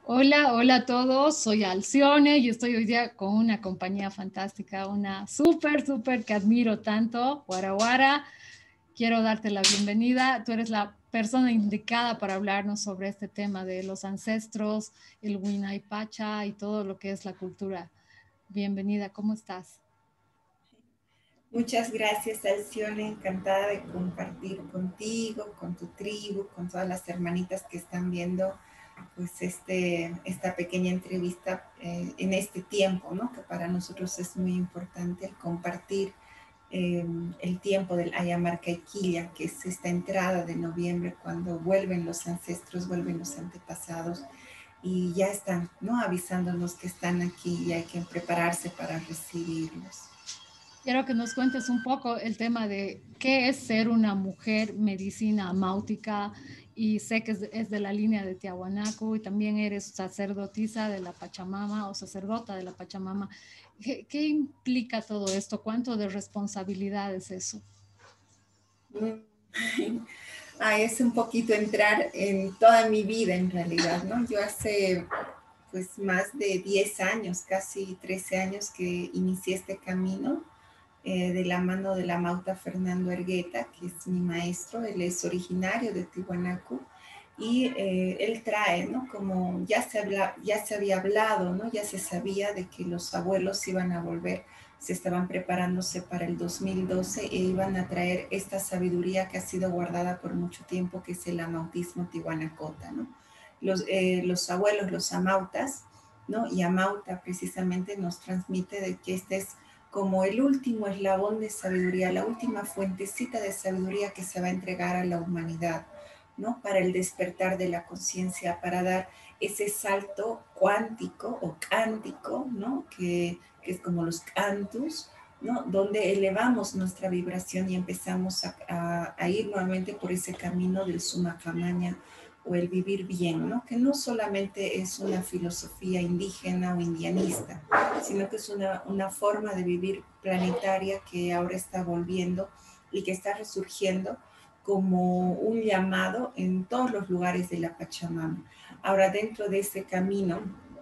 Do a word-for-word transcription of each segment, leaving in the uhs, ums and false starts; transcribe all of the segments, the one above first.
Hola, hola a todos, soy Alcione y estoy hoy día con una compañía fantástica, una súper, súper que admiro tanto, Guara Guara. Quiero darte la bienvenida. Tú eres la persona indicada para hablarnos sobre este tema de los ancestros, el Huayna Pacha y todo lo que es la cultura. Bienvenida, ¿cómo estás? Muchas gracias, Alcione. Encantada de compartir contigo, con tu tribu, con todas las hermanitas que están viendo pues este, esta pequeña entrevista eh, en este tiempo, ¿no? Que para nosotros es muy importante el compartir eh, el tiempo del Ayamarca y Quilla, que es esta entrada de noviembre cuando vuelven los ancestros, vuelven los antepasados y ya están, ¿no? Avisándonos que están aquí y hay que prepararse para recibirlos. Quiero que nos cuentes un poco el tema de qué es ser una mujer medicina máutica y sé que es de, es de la línea de Tiahuanaco y también eres sacerdotisa de la Pachamama o sacerdota de la Pachamama. ¿Qué, qué implica todo esto? ¿Cuánto de responsabilidad es eso? Ah, es un poquito entrar en toda mi vida en realidad, ¿no? Yo hace pues más de diez años, casi trece años que inicié este camino eh, de la mano de la Mauta Fernando Ergueta, que es mi maestro. Él es originario de Tiwanaku y eh, él trae, ¿no? Como ya se, habla, ya se había hablado, ¿no? Ya se sabía de que los abuelos iban a volver, se estaban preparándose para el dos mil doce e iban a traer esta sabiduría que ha sido guardada por mucho tiempo, que es el amautismo tihuanacota, ¿no? Los, eh, los abuelos, los amautas, ¿no? Y Amauta precisamente nos transmite de que este es como el último eslabón de sabiduría, la última fuentecita de sabiduría que se va a entregar a la humanidad, ¿no? Para el despertar de la conciencia, para dar ese salto cuántico o cántico, ¿no? Que, que es como los cantus, ¿no? Donde elevamos nuestra vibración y empezamos a, a, a ir nuevamente por ese camino del Summa Kamaña o el vivir bien, ¿no? Que no solamente es una filosofía indígena o indianista, sino que es una, una forma de vivir planetaria que ahora está volviendo y que está resurgiendo como un llamado en todos los lugares de la Pachamama. Ahora, dentro de ese camino,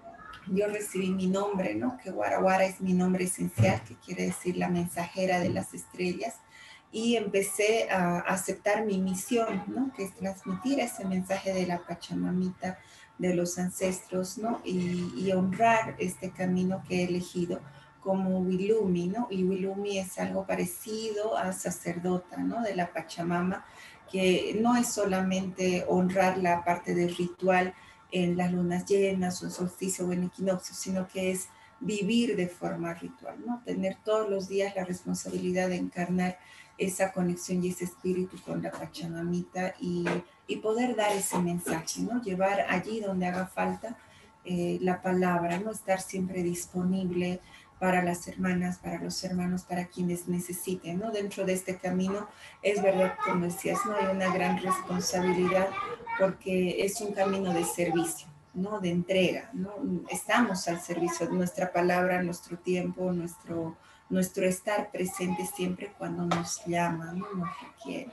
yo recibí mi nombre, ¿no? Que Guaraguara es mi nombre esencial, que quiere decir la mensajera de las estrellas, y empecé a aceptar mi misión, ¿no? Que es transmitir ese mensaje de la Pachamamita, de los ancestros, ¿no? Y, y honrar este camino que he elegido como Wilumi, ¿no? Y Wilumi es algo parecido a sacerdota, ¿no? De la Pachamama, que no es solamente honrar la parte del ritual en las lunas llenas o en solsticio o en equinoccio, sino que es vivir de forma ritual, ¿no? Tener todos los días la responsabilidad de encarnar esa conexión y ese espíritu con la Pachamamita y, y poder dar ese mensaje, ¿no? Llevar allí donde haga falta eh, la palabra, ¿no? Estar siempre disponible para las hermanas, para los hermanos, para quienes necesiten, ¿no? Dentro de este camino, es verdad, como decías, ¿no? Hay una gran responsabilidad porque es un camino de servicio, ¿no? De entrega, ¿no? Estamos al servicio de nuestra palabra, nuestro tiempo, nuestro, nuestro estar presente siempre cuando nos llama, ¿no? Nos requiere.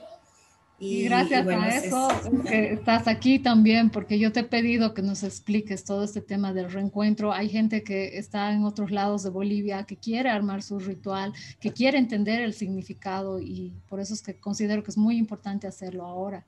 Y Y, y gracias bueno, a ese es... eso es que estás aquí también, porque yo te he pedido que nos expliques todo este tema del reencuentro. Hay gente que está en otros lados de Bolivia, que quiere armar su ritual, que quiere entender el significado y por eso es que considero que es muy importante hacerlo ahora.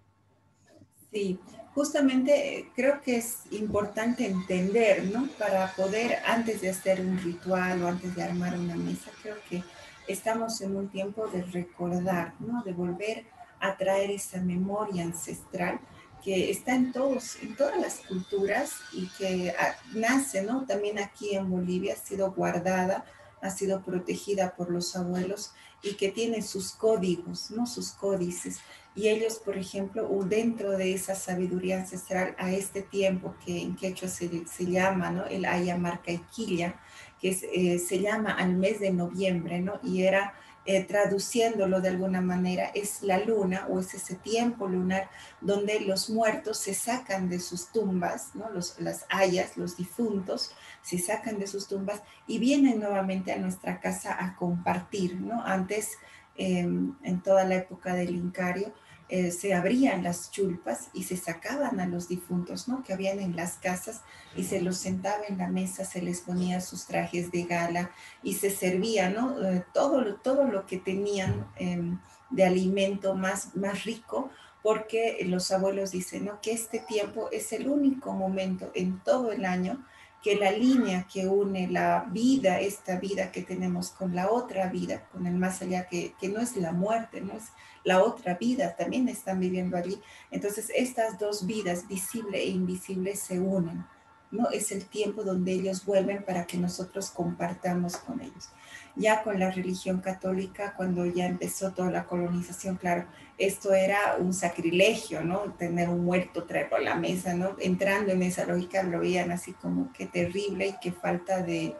Sí, justamente eh, creo que es importante entender, ¿no? Para poder, antes de hacer un ritual o antes de armar una mesa, creo que estamos en un tiempo de recordar, ¿no? De volver a traer esa memoria ancestral que está en todos, en todas las culturas y que ah, nace, ¿no? También aquí en Bolivia ha sido guardada, ha sido protegida por los abuelos y que tiene sus códigos, ¿no? Sus códices. Y ellos, por ejemplo, dentro de esa sabiduría ancestral a este tiempo que en quechua se, se llama, ¿no? El Ayamarcaiquilla, que es, eh, se llama al mes de noviembre, ¿no? Y era, eh, traduciéndolo de alguna manera, es la luna o es ese tiempo lunar donde los muertos se sacan de sus tumbas, ¿no? Los, las hayas, los difuntos, se sacan de sus tumbas y vienen nuevamente a nuestra casa a compartir, ¿no? Antes, eh, en toda la época del Incario, eh, se abrían las chulpas y se sacaban a los difuntos, ¿no? Que habían en las casas y se los sentaba en la mesa, se les ponía sus trajes de gala y se servía, ¿no? Eh, todo, lo, todo lo que tenían eh, de alimento más, más rico, porque los abuelos dicen, ¿no? Que este tiempo es el único momento en todo el año que la línea que une la vida, esta vida que tenemos con la otra vida, con el más allá, que, que no es la muerte, no es la otra vida, también están viviendo allí. Entonces, estas dos vidas, visible e invisible, se unen, ¿no? Es el tiempo donde ellos vuelven para que nosotros compartamos con ellos. Ya con la religión católica, cuando ya empezó toda la colonización, claro, esto era un sacrilegio, ¿no? Tener un muerto, traerlo a la mesa, ¿no? Entrando en esa lógica, lo veían así como que terrible y que falta de,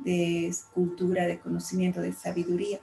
de cultura, de conocimiento, de sabiduría.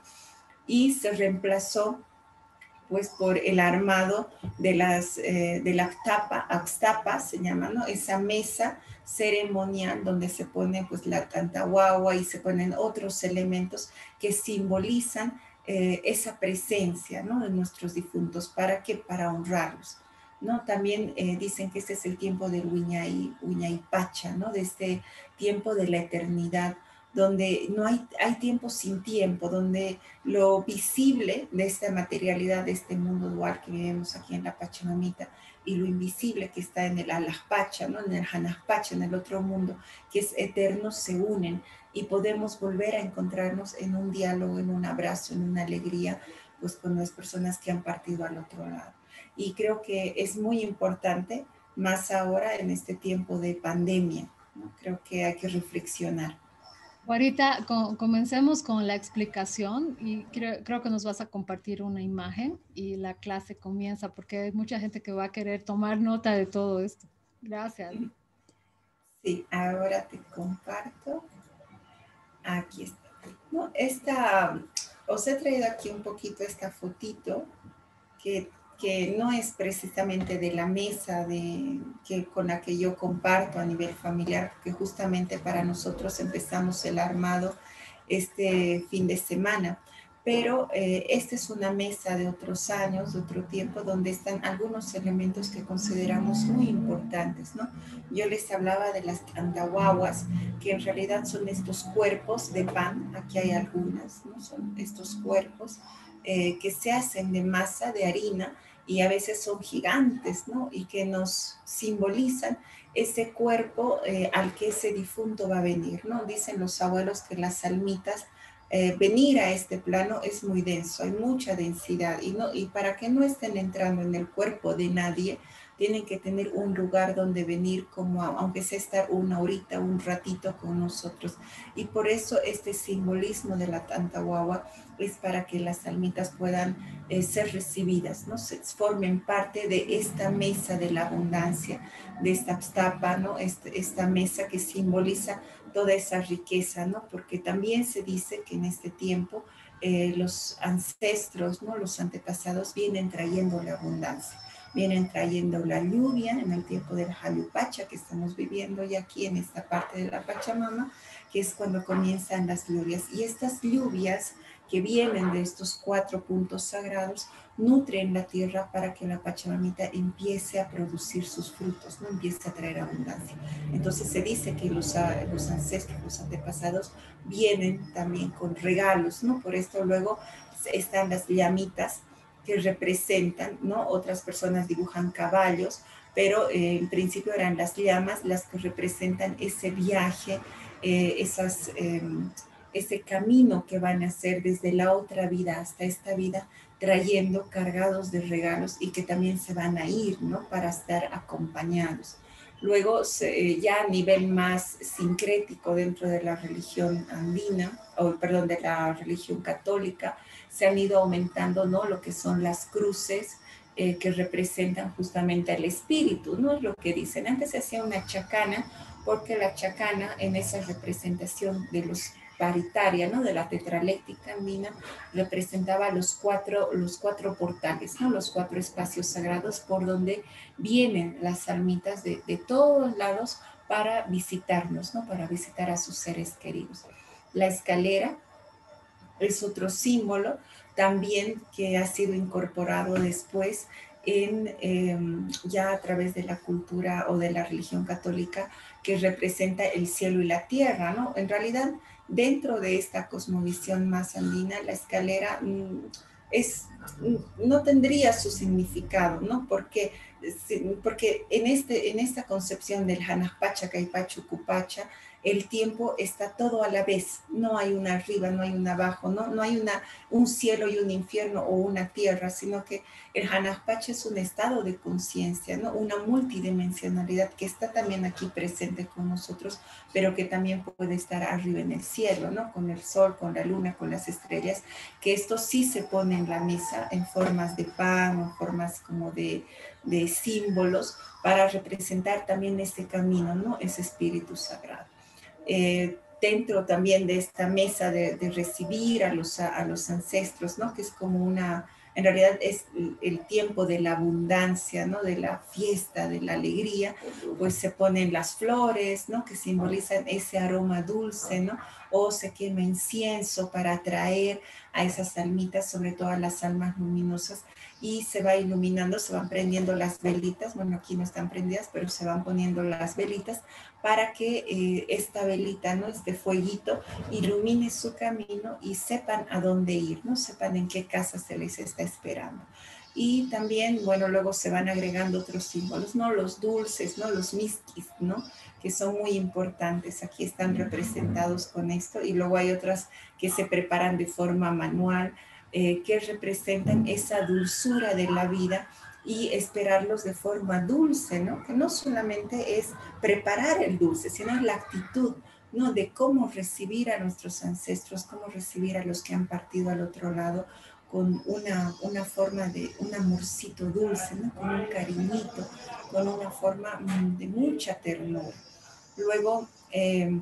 Y se reemplazó pues por el armado de las eh, de la axtapa, axtapa se llama, ¿no? Esa mesa ceremonial donde se pone pues la tantahuahua y se ponen otros elementos que simbolizan eh, esa presencia, ¿no? De nuestros difuntos. ¿Para qué? Para honrarlos, ¿no? También eh, dicen que este es el tiempo del Huiñay, Huiñay Pacha, ¿no? De este tiempo de la eternidad, donde no hay, hay tiempo sin tiempo, donde lo visible de esta materialidad, de este mundo dual que vivimos aquí en la Pachamamita, y lo invisible que está en el Alajpacha, ¿no? En el Hanajpacha, en el otro mundo, que es eterno, se unen y podemos volver a encontrarnos en un diálogo, en un abrazo, en una alegría, pues con las personas que han partido al otro lado. Y creo que es muy importante, más ahora en este tiempo de pandemia, ¿no? Creo que hay que reflexionar. Ahorita co- comencemos con la explicación y creo, creo que nos vas a compartir una imagen y la clase comienza porque hay mucha gente que va a querer tomar nota de todo esto. Gracias. Sí, ahora te comparto. Aquí está. No, esta, os he traído aquí un poquito esta fotito que, que no es precisamente de la mesa de, que, con la que yo comparto a nivel familiar, porque justamente para nosotros empezamos el armado este fin de semana. Pero eh, esta es una mesa de otros años, de otro tiempo, donde están algunos elementos que consideramos muy importantes, ¿no? Yo les hablaba de las andahuaguas, que en realidad son estos cuerpos de pan, aquí hay algunas, ¿no? Son estos cuerpos eh, que se hacen de masa, de harina, y a veces son gigantes, ¿no? Y que nos simbolizan ese cuerpo eh, al que ese difunto va a venir, ¿no? Dicen los abuelos que las almitas, eh, venir a este plano es muy denso, hay mucha densidad, y, no, y para que no estén entrando en el cuerpo de nadie, tienen que tener un lugar donde venir, como a, aunque sea estar una horita, un ratito con nosotros. Y por eso este simbolismo de la Tantahuahua es para que las almitas puedan eh, ser recibidas, ¿no? Se formen parte de esta mesa de la abundancia, de esta abstapa, ¿no? Este, esta mesa que simboliza toda esa riqueza, ¿no? Porque también se dice que en este tiempo eh, los ancestros, ¿no? Los antepasados vienen trayendo la abundancia, vienen trayendo la lluvia en el tiempo del Jalupacha que estamos viviendo ya aquí en esta parte de la Pachamama, que es cuando comienzan las lluvias. Y estas lluvias que vienen de estos cuatro puntos sagrados nutren la tierra para que la Pachamamita empiece a producir sus frutos, no empiece a traer abundancia. Entonces se dice que los, los ancestros, los antepasados vienen también con regalos, ¿no? Por esto luego están las llamitas que representan, ¿no? Otras personas dibujan caballos, pero eh, en principio eran las llamas las que representan ese viaje, eh, esas... Eh, ese camino que van a hacer desde la otra vida hasta esta vida, trayendo cargados de regalos y que también se van a ir, ¿no? Para estar acompañados. Luego, ya a nivel más sincrético dentro de la religión andina, o perdón, de la religión católica, se han ido aumentando, ¿no? Lo que son las cruces, eh, que representan justamente al espíritu, ¿no? Es lo que dicen. Antes se hacía una chacana, porque la chacana en esa representación de los paritaria, ¿no? De la tetraléctica andina, representaba los cuatro, los cuatro portales, ¿no? Los cuatro espacios sagrados por donde vienen las almitas de, de todos lados para visitarnos, ¿no? Para visitar a sus seres queridos. La escalera es otro símbolo también que ha sido incorporado después en, eh, ya a través de la cultura o de la religión católica que representa el cielo y la tierra, ¿no? En realidad, dentro de esta cosmovisión más andina, la escalera mmm, es, no tendría su significado, ¿no? Porque, porque en, este, en esta concepción del Hanajpacha, Caipacho, Cupacha, el tiempo está todo a la vez, no hay una arriba, no hay una abajo, no, no hay una, un cielo y un infierno o una tierra, sino que el Hanajpacha es un estado de conciencia, ¿no? Una multidimensionalidad que está también aquí presente con nosotros, pero que también puede estar arriba en el cielo, ¿no? Con el sol, con la luna, con las estrellas, que esto sí se pone en la mesa en formas de pan, en formas como de, de símbolos, para representar también este camino, ¿no? Ese espíritu sagrado. Eh, dentro también de esta mesa de, de recibir a los, a, a los ancestros, ¿no? Que es como una, en realidad es el, el tiempo de la abundancia, ¿no? De la fiesta, de la alegría, pues se ponen las flores, ¿no? Que simbolizan ese aroma dulce, ¿no? O se quema incienso para atraer a esas almitas, sobre todo a las almas luminosas, y se va iluminando, se van prendiendo las velitas, bueno, aquí no están prendidas, pero se van poniendo las velitas para que eh, esta velita, ¿no? Este fueguito ilumine su camino y sepan a dónde ir, ¿no? Sepan en qué casa se les está esperando. Y también, bueno, luego se van agregando otros símbolos, ¿no? Los dulces, ¿no? Los miskis, ¿no? Que son muy importantes. Aquí están representados con esto. Y luego hay otras que se preparan de forma manual, eh, que representan esa dulzura de la vida y esperarlos de forma dulce, ¿no? Que no solamente es preparar el dulce, sino es la actitud, ¿no? De cómo recibir a nuestros ancestros, cómo recibir a los que han partido al otro lado con una, una forma de un amorcito dulce, ¿no? Con un cariñito, con una forma de mucha ternura. Luego, eh,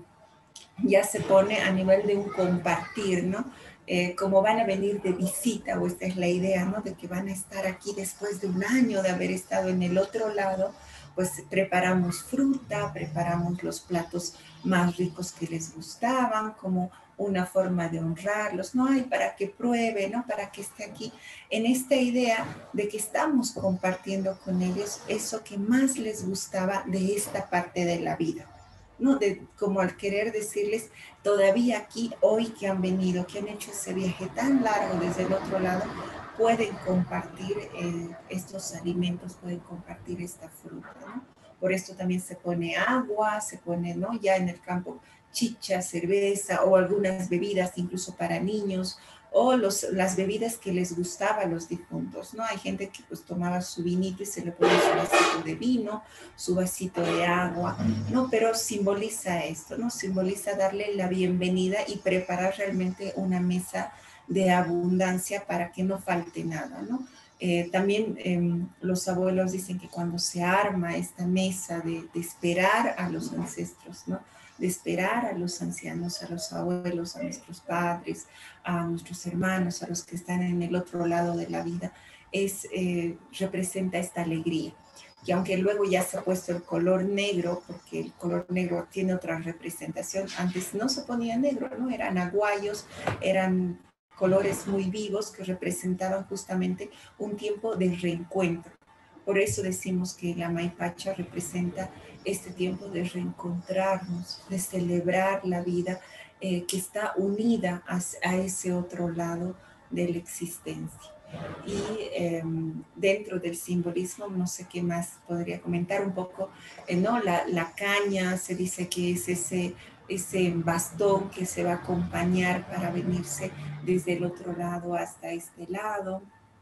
ya se pone a nivel de un compartir, ¿no? Eh, como van a venir de visita, o esta es la idea, ¿no? De que van a estar aquí después de un año de haber estado en el otro lado, pues preparamos fruta, preparamos los platos más ricos que les gustaban, como una forma de honrarlos, ¿no? Hay para que pruebe, ¿no? Para que esté aquí, en esta idea de que estamos compartiendo con ellos eso que más les gustaba de esta parte de la vida. ¿No? De, como al querer decirles, todavía aquí, hoy que han venido, que han hecho ese viaje tan largo desde el otro lado, pueden compartir eh, estos alimentos, pueden compartir esta fruta, ¿no? Por esto también se pone agua, se pone, ¿no? Ya en el campo, chicha, cerveza o algunas bebidas, incluso para niños, o los, las bebidas que les gustaba a los difuntos, ¿no? Hay gente que pues tomaba su vinito y se le ponía su vasito de vino, su vasito de agua, ¿no? Pero simboliza esto, ¿no? Simboliza darle la bienvenida y preparar realmente una mesa de abundancia para que no falte nada, ¿no? Eh, también eh, los abuelos dicen que cuando se arma esta mesa de, de esperar a los ancestros, ¿no? De esperar a los ancianos, a los abuelos, a nuestros padres, a nuestros hermanos, a los que están en el otro lado de la vida, es, eh, representa esta alegría. Y aunque luego ya se ha puesto el color negro, porque el color negro tiene otra representación, antes no se ponía negro, ¿no? Eran aguayos, eran colores muy vivos que representaban justamente un tiempo de reencuentro. Por eso decimos que la Maipacha representa este tiempo de reencontrarnos, de celebrar la vida eh, que está unida a, a ese otro lado de la existencia. Y eh, dentro del simbolismo, no sé qué más podría comentar un poco, eh, ¿no? La, la caña se dice que es ese, ese bastón que se va a acompañar para venirse desde el otro lado hasta este lado.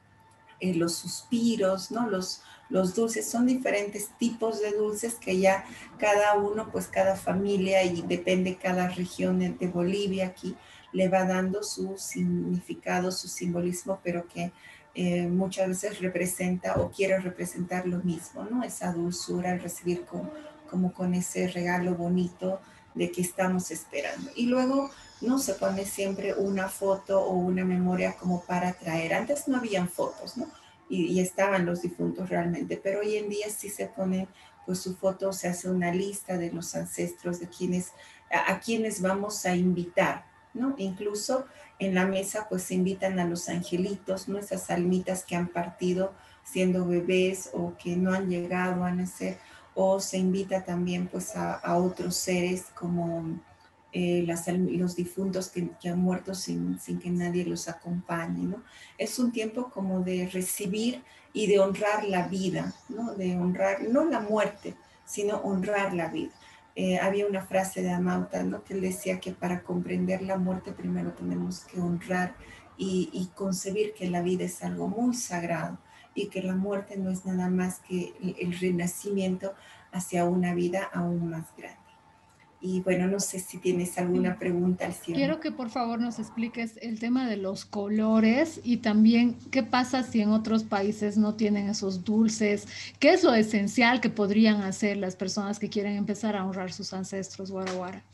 Eh, los suspiros, ¿no? Los, los dulces, son diferentes tipos de dulces que ya cada uno, pues cada familia y depende cada región de Bolivia aquí, le va dando su significado, su simbolismo, pero que eh, muchas veces representa o quiere representar lo mismo, ¿no? Esa dulzura, el recibir con, como con ese regalo bonito de que estamos esperando. Y luego no se pone siempre una foto o una memoria como para traer. Antes no habían fotos, ¿no? Y, y estaban los difuntos realmente, pero hoy en día sí se pone pues su foto, se hace una lista de los ancestros, de quienes, a, a quienes vamos a invitar, ¿no? Incluso en la mesa pues se invitan a los angelitos, ¿no? Esas almitas que han partido siendo bebés o que no han llegado a nacer, o se invita también pues a, a otros seres como eh, las, los difuntos que, que han muerto sin, sin que nadie los acompañe, ¿no? Es un tiempo como de recibir y de honrar la vida, ¿no? De honrar, no la muerte, sino honrar la vida. Eh, había una frase de Amauta, ¿no? Que él decía que para comprender la muerte primero tenemos que honrar y, y concebir que la vida es algo muy sagrado y que la muerte no es nada más que el, el renacimiento hacia una vida aún más grande. Y bueno, no sé si tienes alguna pregunta, Alcione. Quiero que por favor nos expliques el tema de los colores y también qué pasa si en otros países no tienen esos dulces, qué es lo esencial que podrían hacer las personas que quieren empezar a honrar sus ancestros Wara Wara.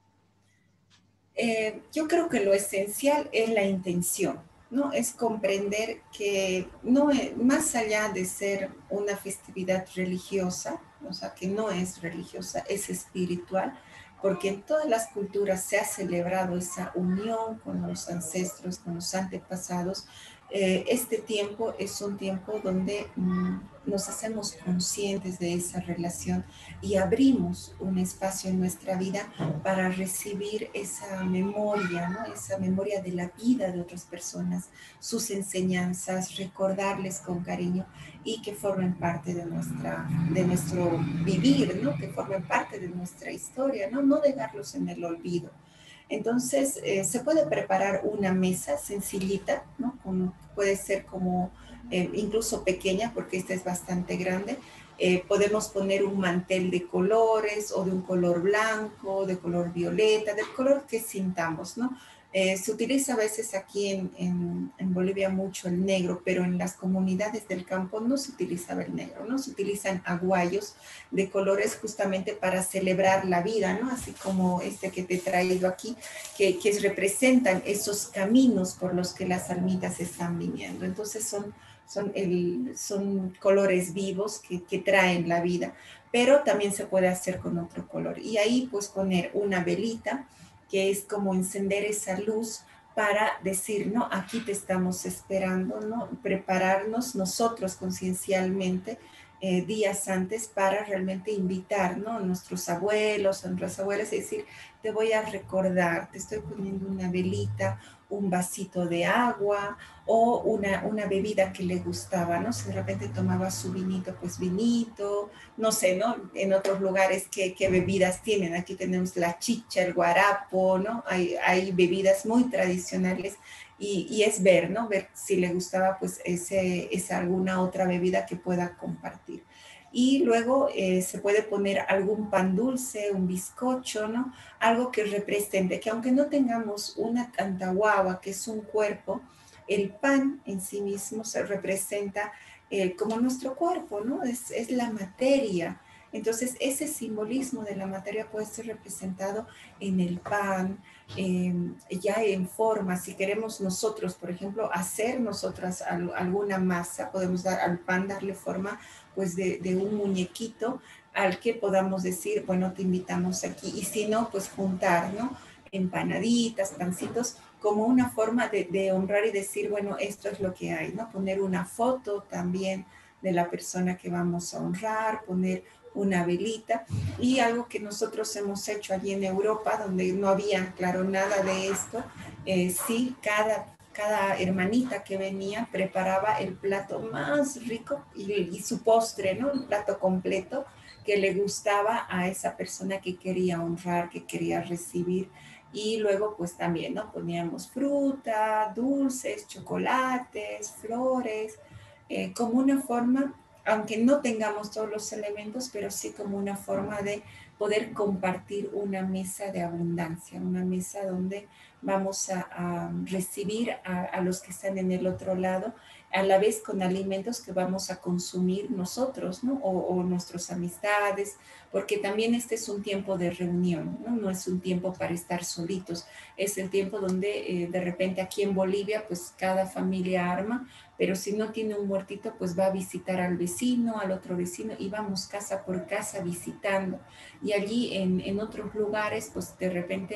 Eh, yo creo que lo esencial es la intención, ¿no? Es comprender que no es, más allá de ser una festividad religiosa, o sea, que no es religiosa, es espiritual, porque en todas las culturas se ha celebrado esa unión con los ancestros, con los antepasados. Eh, este tiempo es un tiempo donde mm, nos hacemos conscientes de esa relación y abrimos un espacio en nuestra vida para recibir esa memoria, ¿no? Esa memoria de la vida de otras personas, sus enseñanzas, recordarles con cariño y que formen parte de, nuestra, de nuestro vivir, ¿no? Que formen parte de nuestra historia, ¿no? No dejarlos en el olvido. Entonces, eh, se puede preparar una mesa sencillita, ¿no? Con, puede ser como eh, incluso pequeña, porque esta es bastante grande. Eh, podemos poner un mantel de colores o de un color blanco, de color violeta, del color que sintamos, ¿no? Eh, se utiliza a veces aquí en, en, en Bolivia mucho el negro, pero en las comunidades del campo no se utilizaba el negro, ¿no? Se utilizan aguayos de colores justamente para celebrar la vida, ¿no? Así como este que te he traído aquí, que, que representan esos caminos por los que las almitas están viniendo. Entonces son, son, el, son colores vivos que, que traen la vida, pero también se puede hacer con otro color. Y ahí pues poner una velita, que es como encender esa luz para decir, ¿no? Aquí te estamos esperando, ¿no? Prepararnos nosotros conciencialmente eh, días antes para realmente invitar, ¿no? A nuestros abuelos, a nuestras abuelas, y decir, te voy a recordar, te estoy poniendo una velita, un vasito de agua o una, una bebida que le gustaba, ¿no? Si de repente tomaba su vinito, pues vinito, no sé, ¿no? En otros lugares, ¿qué, qué bebidas tienen? Aquí tenemos la chicha, el guarapo, ¿no? Hay, hay bebidas muy tradicionales y, y es ver, ¿no? Ver si le gustaba, pues, ese, esa alguna otra bebida que pueda compartir. Y luego eh, se puede poner algún pan dulce, un bizcocho, ¿no? Algo que represente, que aunque no tengamos una cantahuava, que es un cuerpo, el pan en sí mismo se representa eh, como nuestro cuerpo, ¿no? Es, es la materia. Entonces, ese simbolismo de la materia puede ser representado en el pan, eh, ya en forma. Si queremos nosotros, por ejemplo, hacer nosotras al, alguna masa, podemos dar al pan darle forma pues de, de un muñequito al que podamos decir, bueno, te invitamos aquí. Y si no, pues juntar, ¿no? Empanaditas, pancitos, como una forma de, de honrar y decir, bueno, esto es lo que hay, ¿no? Poner una foto también de la persona que vamos a honrar, poner una velita y algo que nosotros hemos hecho allí en Europa, donde no había, claro, nada de esto, eh, sí, cada, cada hermanita que venía preparaba el plato más rico y, y su postre, ¿no? Un plato completo que le gustaba a esa persona que quería honrar, que quería recibir. Y luego pues también, ¿no? Poníamos fruta, dulces, chocolates, flores, eh, como una forma, aunque no tengamos todos los elementos, pero sí como una forma de poder compartir una mesa de abundancia, una mesa donde vamos a, a recibir a, a los que están en el otro lado, a la vez con alimentos que vamos a consumir nosotros, ¿no? O, o nuestras amistades, porque también este es un tiempo de reunión, ¿no? No es un tiempo para estar solitos, es el tiempo donde eh, de repente aquí en Bolivia, pues cada familia arma, pero si no tiene un muertito, pues va a visitar al vecino, al otro vecino, y vamos casa por casa visitando. Y allí en, en otros lugares, pues de repente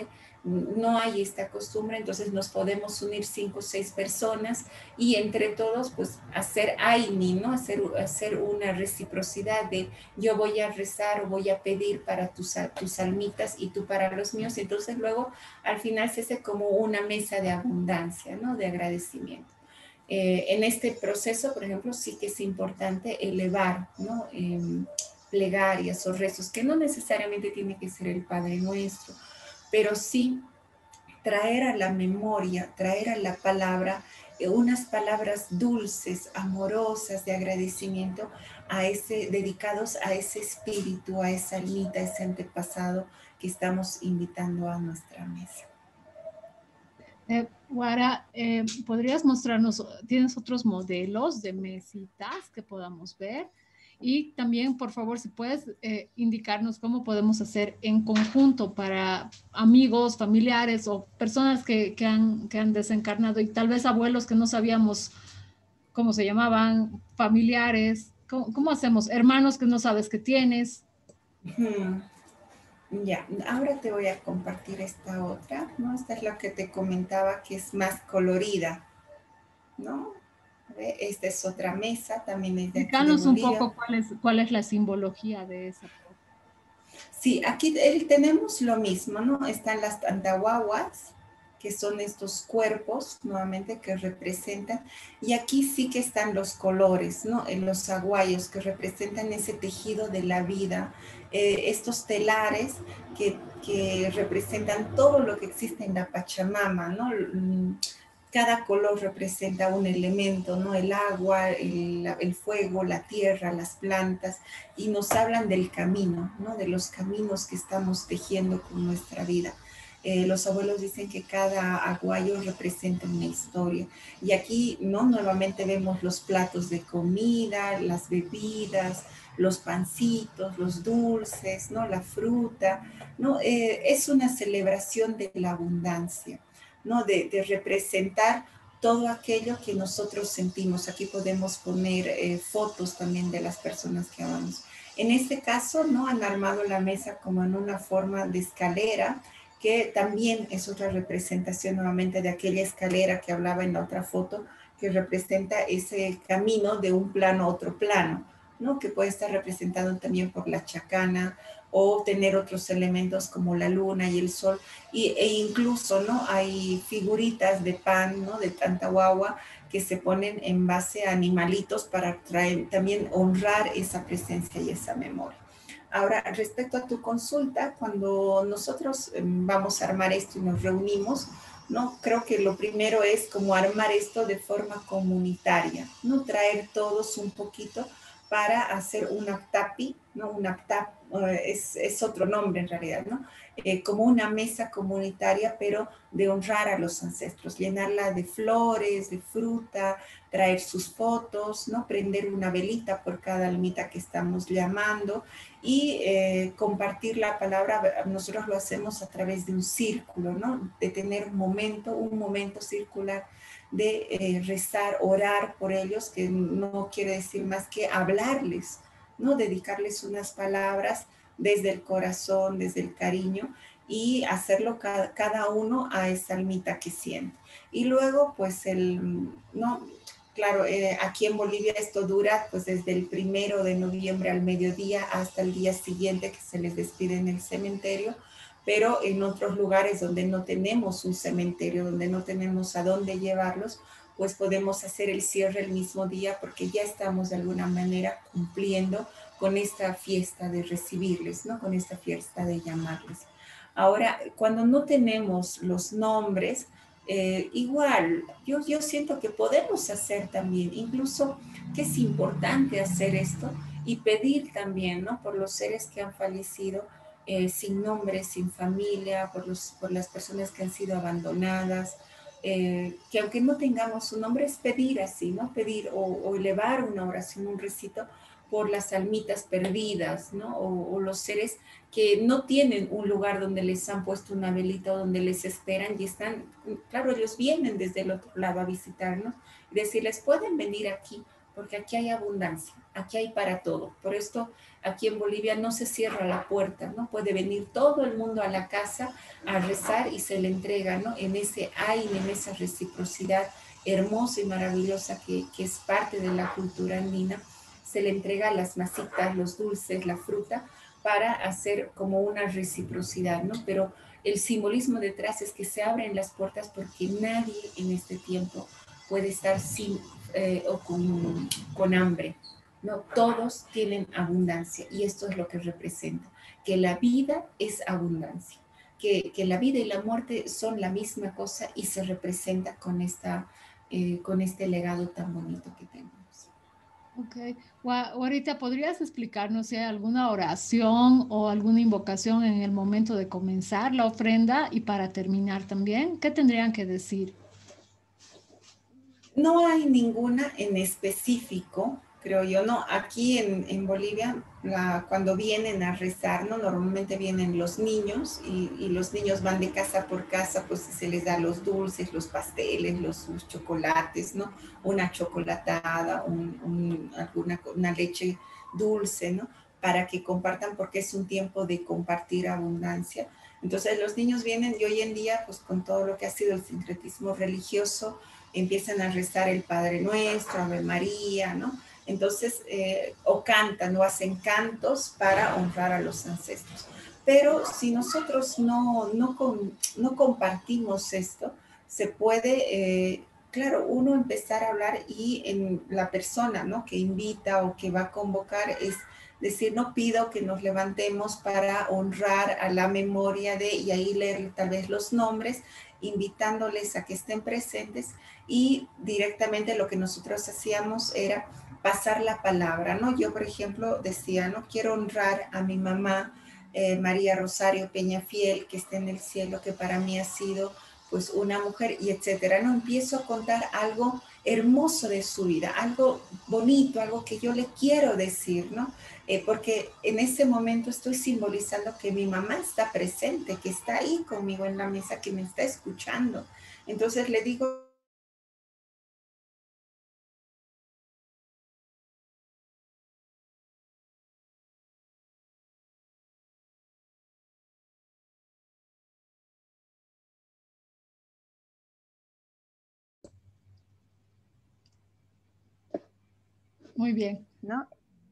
no hay esta costumbre, entonces nos podemos unir cinco o seis personas y entre todos pues hacer aini, ¿no? Hacer, hacer una reciprocidad de yo voy a rezar o voy a pedir para tus, tus almitas y tú para los míos, entonces luego al final se hace como una mesa de abundancia, ¿no? De agradecimiento. Eh, en este proceso, por ejemplo, sí que es importante elevar, ¿no? Eh, plegarias o rezos, que no necesariamente tiene que ser el Padre Nuestro, pero sí traer a la memoria, traer a la palabra eh, unas palabras dulces, amorosas, de agradecimiento a ese, dedicados a ese espíritu, a esa almita, a ese antepasado que estamos invitando a nuestra mesa. Eh, Guara, eh, ¿podrías mostrarnos, tienes otros modelos de mesitas que podamos ver? Y también, por favor, si puedes eh, indicarnos cómo podemos hacer en conjunto para amigos, familiares o personas que, que, han, que han desencarnado y tal vez abuelos que no sabíamos cómo se llamaban, familiares, ¿cómo, cómo hacemos? Hermanos que no sabes que tienes. Hmm. Ya, ahora te voy a compartir esta otra, ¿no? Esta es la que te comentaba que es más colorida, ¿no? Esta es otra mesa, también es de aquí de Explícanos un Bolivia. poco cuál es, cuál es la simbología de esa. Sí, aquí tenemos lo mismo, ¿no? Están las tandahuahuas, que son estos cuerpos, nuevamente, que representan, y aquí sí que están los colores, ¿no? En los aguayos, que representan ese tejido de la vida, eh, estos telares que, que representan todo lo que existe en la Pachamama, ¿no? Cada color representa un elemento, ¿no? El agua, el, el, fuego, la tierra, las plantas, y nos hablan del camino, ¿no? De los caminos que estamos tejiendo con nuestra vida. Eh, los abuelos dicen que cada aguayo representa una historia. Y aquí, ¿no? Nuevamente vemos los platos de comida, las bebidas, los pancitos, los dulces, ¿no? La fruta, ¿no? Eh, es una celebración de la abundancia, ¿no? De, de representar todo aquello que nosotros sentimos. Aquí podemos poner eh, fotos también de las personas que amamos. En este caso, ¿no? Han armado la mesa como en una forma de escalera, que también es otra representación nuevamente de aquella escalera que hablaba en la otra foto, que representa ese camino de un plano a otro plano, ¿no? Que puede estar representado también por la chacana, o tener otros elementos como la luna y el sol, y, e incluso, ¿no? Hay figuritas de pan, ¿no? De tantahuahua, que se ponen en base a animalitos para traer, también honrar esa presencia y esa memoria. Ahora, respecto a tu consulta, cuando nosotros vamos a armar esto y nos reunimos, ¿no? Creo que lo primero es como armar esto de forma comunitaria, ¿no? Traer todos un poquito para hacer un aptapi, ¿no? Un aptap es, es otro nombre en realidad, ¿no? Eh, como una mesa comunitaria, pero de honrar a los ancestros, llenarla de flores, de fruta, traer sus fotos, ¿no? Prender una velita por cada almita que estamos llamando y eh, compartir la palabra. Nosotros lo hacemos a través de un círculo, ¿no? De tener un momento, un momento circular, de eh, rezar, orar por ellos, que no quiere decir más que hablarles, ¿no? Dedicarles unas palabras desde el corazón, desde el cariño, y hacerlo cada, cada uno a esa almita que siente. Y luego, pues, el, ¿no? Claro, eh, aquí en Bolivia esto dura pues desde el primero de noviembre al mediodía hasta el día siguiente que se les despide en el cementerio, pero en otros lugares donde no tenemos un cementerio, donde no tenemos a dónde llevarlos, pues podemos hacer el cierre el mismo día porque ya estamos de alguna manera cumpliendo con esta fiesta de recibirles, ¿no? Con esta fiesta de llamarles. Ahora, cuando no tenemos los nombres, eh, igual, yo, yo siento que podemos hacer también, incluso que es importante hacer esto y pedir también, ¿no? Por los seres que han fallecido, eh, sin nombre, sin familia, por, los, por las personas que han sido abandonadas, eh, que aunque no tengamos su nombre, es pedir así, ¿no? Pedir o, o elevar una oración, un recito por las almitas perdidas, ¿no? O, o los seres que no tienen un lugar donde les han puesto una velita o donde les esperan y están, claro, ellos vienen desde el otro lado a visitarnos y decirles, pueden venir aquí, porque aquí hay abundancia, aquí hay para todo. Por esto, aquí en Bolivia no se cierra la puerta, ¿no? Puede venir todo el mundo a la casa a rezar y se le entrega, ¿no? En ese aire, en esa reciprocidad hermosa y maravillosa que, que es parte de la cultura andina, se le entrega las masitas, los dulces, la fruta, para hacer como una reciprocidad, ¿no? Pero el simbolismo detrás es que se abren las puertas porque nadie en este tiempo puede estar sin eh, o con, con hambre, ¿no? Todos tienen abundancia y esto es lo que representa, que la vida es abundancia, que, que la vida y la muerte son la misma cosa y se representa con, esta, eh, con este legado tan bonito que tenemos. Ok. Ahorita, ¿podrías explicarnos si hay alguna oración o alguna invocación en el momento de comenzar la ofrenda y para terminar también? ¿Qué tendrían que decir? No hay ninguna en específico, creo yo, no. Aquí en, en Bolivia, la, cuando vienen a rezar, ¿no? Normalmente vienen los niños y, y, los niños van de casa por casa, pues se les da los dulces, los pasteles, los, los chocolates, ¿no? Una chocolatada, un, un, alguna una leche dulce, ¿no? Para que compartan, porque es un tiempo de compartir abundancia. Entonces los niños vienen y hoy en día, pues con todo lo que ha sido el sincretismo religioso, empiezan a rezar el Padre Nuestro, Ave María, ¿no? Entonces, eh, o cantan o hacen cantos para honrar a los ancestros. Pero si nosotros no, no, con, no compartimos esto, se puede, eh, claro, uno empezar a hablar y en la persona, ¿no? Que invita o que va a convocar es decir, no pido que nos levantemos para honrar a la memoria de, y ahí leer tal vez los nombres, invitándoles a que estén presentes y directamente lo que nosotros hacíamos era pasar la palabra, ¿no? Yo, por ejemplo, decía, no quiero honrar a mi mamá, eh, María Rosario Peñafiel, que está en el cielo, que para mí ha sido pues una mujer y etcétera, ¿no? Empiezo a contar algo hermoso de su vida, algo bonito, algo que yo le quiero decir, ¿no? Eh, porque en ese momento estoy simbolizando que mi mamá está presente, que está ahí conmigo en la mesa, que me está escuchando. Entonces le digo, Muy bien. ¿no?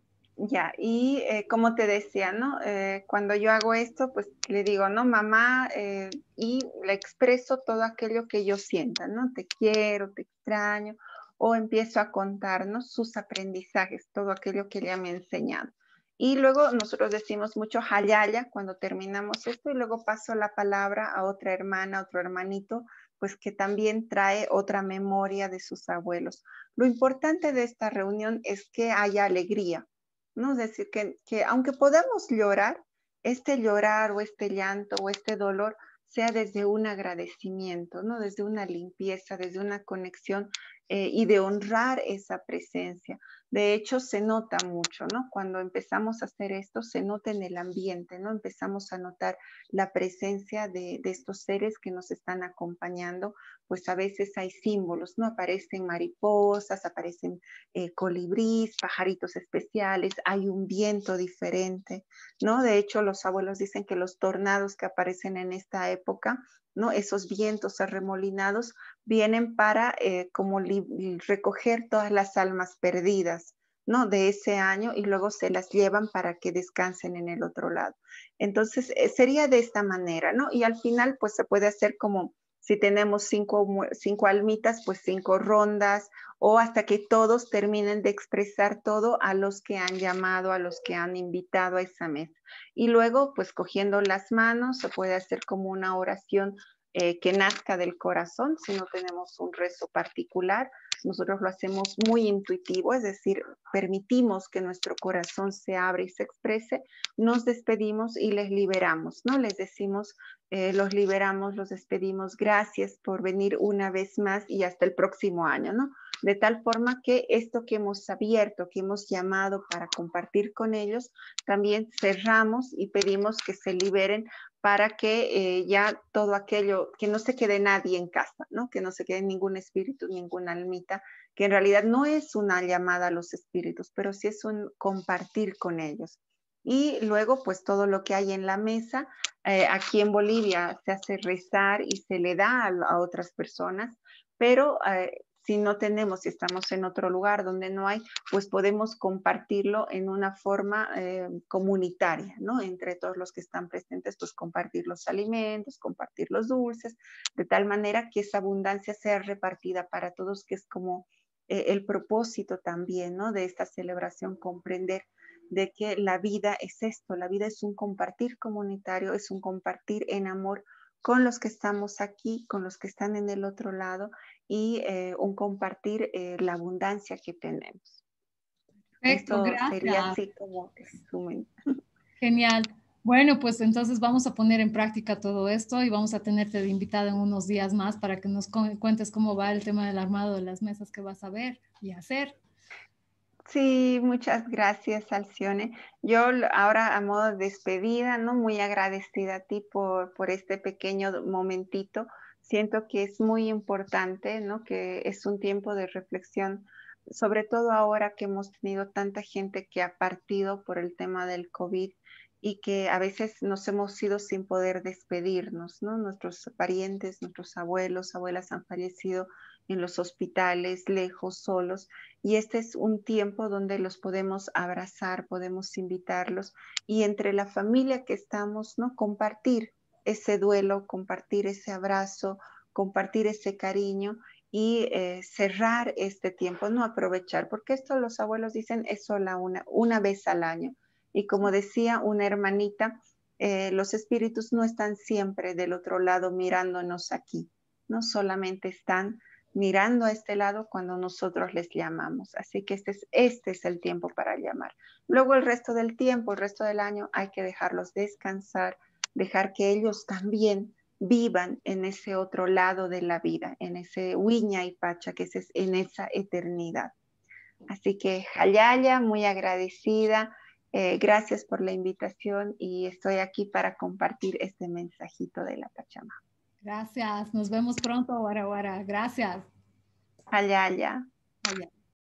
Ya, y eh, como te decía, ¿no? Eh, cuando yo hago esto, pues le digo, ¿no? Mamá, eh, y le expreso todo aquello que yo sienta, ¿no? Te quiero, te extraño, o empiezo a contarnos sus aprendizajes, todo aquello que ella me ha enseñado. Y luego nosotros decimos mucho hayaya cuando terminamos esto y luego paso la palabra a otra hermana, a otro hermanito, pues que también trae otra memoria de sus abuelos. Lo importante de esta reunión es que haya alegría, ¿no? Es decir, que, que aunque podamos llorar, este llorar o este llanto o este dolor sea desde un agradecimiento, ¿no? Desde una limpieza, desde una conexión eh, y de honrar esa presencia. De hecho, se nota mucho, ¿no? Cuando empezamos a hacer esto, se nota en el ambiente, ¿no? Empezamos a notar la presencia de, de estos seres que nos están acompañando, pues a veces hay símbolos, ¿no? Aparecen mariposas, aparecen eh, colibrís, pajaritos especiales, hay un viento diferente, ¿no? De hecho, los abuelos dicen que los tornados que aparecen en esta época, ¿no? Esos vientos arremolinados vienen para eh, como recoger todas las almas perdidas, ¿no? De ese año y luego se las llevan para que descansen en el otro lado. Entonces, eh, sería de esta manera, ¿no? Y al final, pues se puede hacer como si tenemos cinco, cinco almitas, pues cinco rondas, o hasta que todos terminen de expresar todo a los que han llamado, a los que han invitado a esa mesa. Y luego, pues cogiendo las manos, se puede hacer como una oración eh, que nazca del corazón, si no tenemos un rezo particular. Nosotros lo hacemos muy intuitivo, es decir, permitimos que nuestro corazón se abra y se exprese, nos despedimos y les liberamos, ¿no? Les decimos, eh, los liberamos, los despedimos, gracias por venir una vez más y hasta el próximo año, ¿no? de tal forma que esto que hemos abierto, que hemos llamado para compartir con ellos, también cerramos y pedimos que se liberen para que eh, ya todo aquello, que no se quede nadie en casa, ¿no? Que no se quede ningún espíritu, ninguna almita, que en realidad no es una llamada a los espíritus, pero sí es un compartir con ellos. Y luego, pues todo lo que hay en la mesa, eh, aquí en Bolivia se hace rezar y se le da a, a otras personas, pero eh, si no tenemos, si estamos en otro lugar donde no hay, pues podemos compartirlo en una forma eh, comunitaria, ¿no? Entre todos los que están presentes, pues compartir los alimentos, compartir los dulces, de tal manera que esa abundancia sea repartida para todos, que es como eh, el propósito también, ¿no? De esta celebración, comprender de que la vida es esto, la vida es un compartir comunitario, es un compartir en amor con los que estamos aquí, con los que están en el otro lado y eh, un compartir eh, la abundancia que tenemos. Perfecto, Esto gracias. sería así como resumen. Genial. Bueno, pues entonces vamos a poner en práctica todo esto y vamos a tenerte de invitada en unos días más para que nos cuentes cómo va el tema del armado de las mesas que vas a ver y hacer. Sí, muchas gracias, Alcione. Yo ahora a modo de despedida, ¿no? Muy agradecida a ti por, por este pequeño momentito. Siento que es muy importante, ¿no? Que es un tiempo de reflexión, sobre todo ahora que hemos tenido tanta gente que ha partido por el tema del COVID y que a veces nos hemos ido sin poder despedirnos, ¿no? Nuestros parientes, nuestros abuelos, abuelas han fallecido en los hospitales, lejos, solos, y este es un tiempo donde los podemos abrazar, podemos invitarlos, y entre la familia que estamos, ¿no? Compartir ese duelo, compartir ese abrazo, compartir ese cariño, y eh, cerrar este tiempo, no aprovechar, porque esto los abuelos dicen es sola una, una vez al año, y como decía una hermanita, eh, los espíritus no están siempre del otro lado mirándonos aquí, no solamente están mirando a este lado cuando nosotros les llamamos. Así que este es, este es el tiempo para llamar. Luego el resto del tiempo, el resto del año, hay que dejarlos descansar, dejar que ellos también vivan en ese otro lado de la vida, en ese Huiña y Pacha, que es en esa eternidad. Así que Jayaya, muy agradecida. Eh, gracias por la invitación y estoy aquí para compartir este mensajito de la Pachamama. Gracias, nos vemos pronto, Guara Guara. Gracias. Allá, allá. Allá.